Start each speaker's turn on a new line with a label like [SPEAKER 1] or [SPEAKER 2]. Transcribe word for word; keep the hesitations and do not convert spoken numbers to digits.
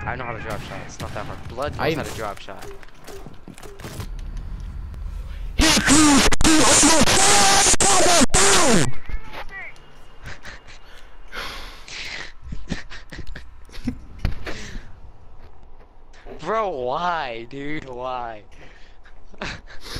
[SPEAKER 1] I know how to drop shot. It's not that hard. Blood knows
[SPEAKER 2] I...
[SPEAKER 1] how to drop shot. Bro, why, dude? Why?